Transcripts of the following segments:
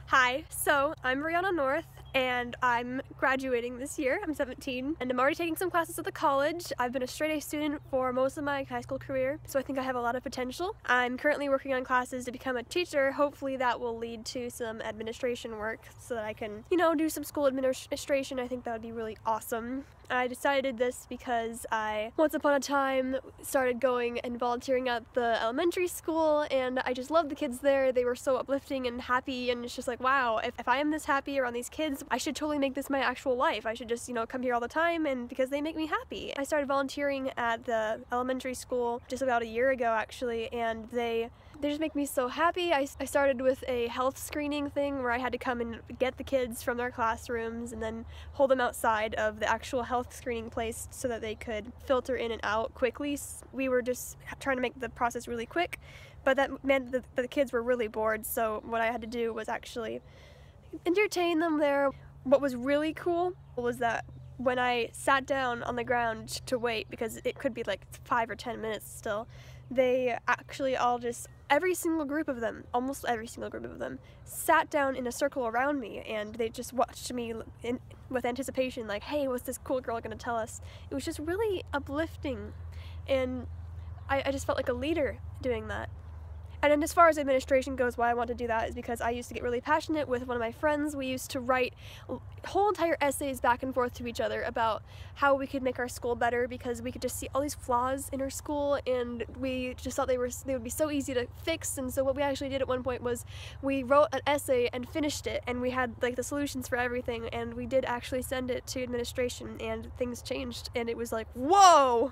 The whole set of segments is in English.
Hi, so I'm Brianna North and I'm graduating this year. I'm 17 and I'm already taking some classes at the college. I've been a straight A student for most of my high school career, so I think I have a lot of potential. I'm currently working on classes to become a teacher. Hopefully that will lead to some administration work so that I can, do some school administration. I think that would be really awesome. I decided this because I, once upon a time, started going and volunteering at the elementary school, and I just loved the kids there. They were so uplifting and happy, and it's just like, wow, if I am this happy around these kids, I should totally make this my actual life. I should just, come here all the time, and because they make me happy. I started volunteering at the elementary school just about a year ago, actually, and they just make me so happy. I started with a health screening thing where I had to come and get the kids from their classrooms and then hold them outside of the actual health screening place so that they could filter in and out quickly. We were just trying to make the process really quick, but that meant that the kids were really bored, so what I had to do was actually entertain them there. What was really cool was that when I sat down on the ground to wait, because it could be like 5 or 10 minutes still, they actually all every single group of them, almost every single group of them, sat down in a circle around me, and they just watched me with anticipation, like, hey, what's this cool girl gonna tell us? It was just really uplifting, and I just felt like a leader doing that. And then as far as administration goes, why I want to do that is because I used to get really passionate with one of my friends. We used to write whole entire essays back and forth to each other about how we could make our school better, because we could just see all these flaws in our school, and we just thought they would be so easy to fix. And so what we actually did at one point was we wrote an essay and finished it, and we had like the solutions for everything, and we did actually send it to administration, and things changed, and it was like, whoa,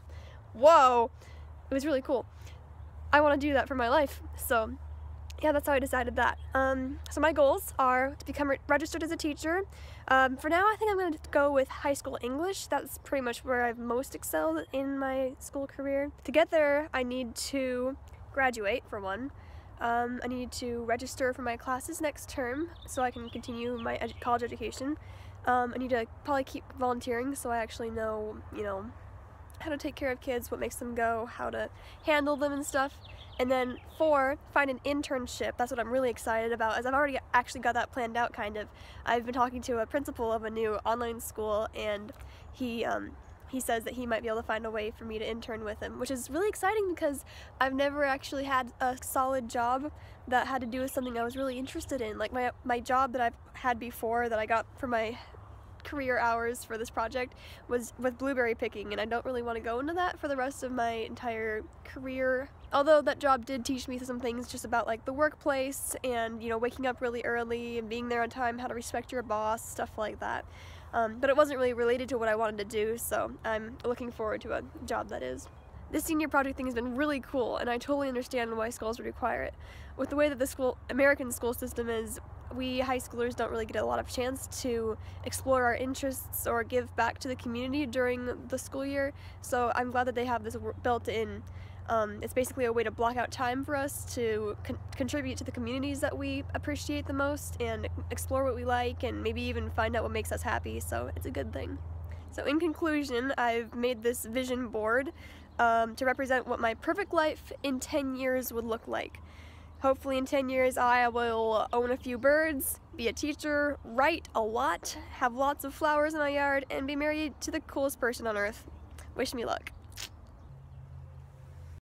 it was really cool. I want to do that for my life, so yeah, that's how I decided that. So my goals are to become registered as a teacher. For now, I think I'm going to go with high school English. That's pretty much where I've most excelled in my school career. To get there, I need to graduate, for one. I need to register for my classes next term so I can continue my college education. I need to probably keep volunteering so I actually know, how to take care of kids, what makes them go, how to handle them and stuff. And then 4, find an internship. That's what I'm really excited about, as I've already actually got that planned out, kind of. I've been talking to a principal of a new online school, and he says that he might be able to find a way for me to intern with him, which is really exciting because I've never actually had a solid job that had to do with something I was really interested in. Like my job that I've had before that I got for my career hours for this project was with blueberry picking, and I don't really want to go into that for the rest of my entire career. Although that job did teach me some things just about like the workplace and waking up really early and being there on time, how to respect your boss, stuff like that. But it wasn't really related to what I wanted to do, so I'm looking forward to a job that is. This senior project thing has been really cool, and I totally understand why schools would require it. With the way that the American school system is, we high schoolers don't really get a lot of chance to explore our interests or give back to the community during the school year, so I'm glad that they have this built in. It's basically a way to block out time for us to contribute to the communities that we appreciate the most and explore what we like and maybe even find out what makes us happy, so it's a good thing. So in conclusion, I've made this vision board to represent what my perfect life in 10 years would look like. Hopefully in 10 years I will own a few birds, be a teacher, write a lot, have lots of flowers in my yard, and be married to the coolest person on earth. Wish me luck.